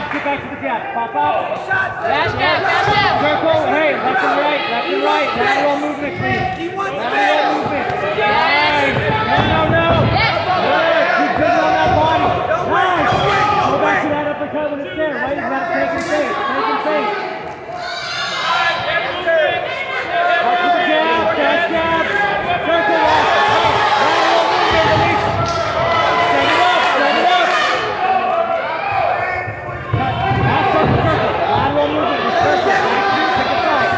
get back to the jab. Pop up. Dash down, dash down. Circle, hey, left and right, lateral movement, please. Lateral movement. Nice. No. Good, keep digging on that body. Nice. Go back to that uppercut when it's there, right? You gotta take and face, Back to the jab, dash jab. Circle left. Lateral movement, release. Set it up. Half circle. Lateral movement, circle. Back to, pick a side.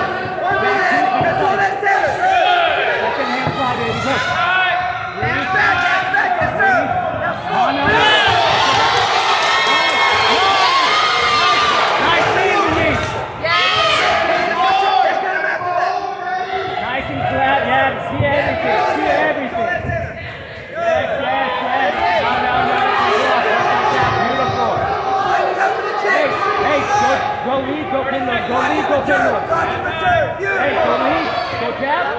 Second hand fly, baby. Go. Nice lead, Denise. Nice and flat. Yeah, see everything. Yes. No. Beautiful. Hey, go lead, go pin. Hey, go lead, go jab.